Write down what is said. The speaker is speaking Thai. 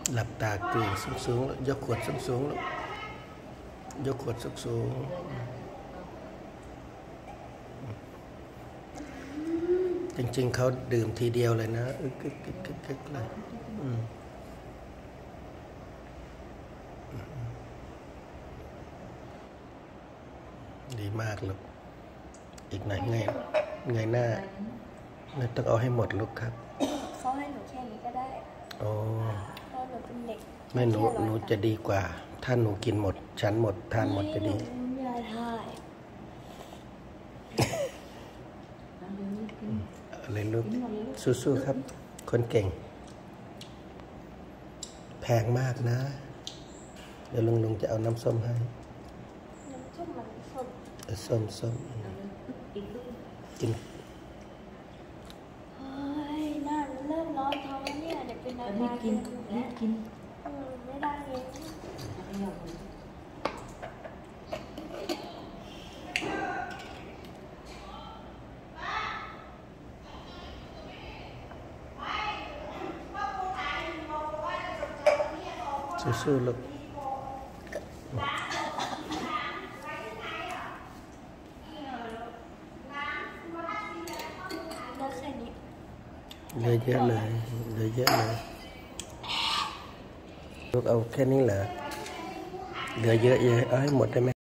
หลับตาตื่นสูงๆยกขวดสูงๆยกขวดสูงๆจริงๆเขาดื่มทีเดียวเลยนะกึกเลยดีมากลูกอีกหน่อยเงยหน้าไม่ต้องเอาให้หมดลูกครับเขาให้หนูแค่นี้ก็ได้โอ้เพราะหนูเป็นเด็กไม่หนูจะดีกว่าถ้าหนูกินหมดฉันหมดทานหมดจะดีไม่ได้อะไรลูกสู้ๆครับคนเก่งแพงมากนะเดี๋ยวลุงจะเอาน้ำส้มให้น้ำส้มมันส้มกินเฮ้ยน่าเริ่มร้อนท้องเนี่ยเดี๋ยวเป็นอะไรกินไม่ได้เลยสู้ๆลูกเหลือเยอะเลยลูกเอาแค่นี้เหรอเหลือเยอะเอาให้หมดได้ไหม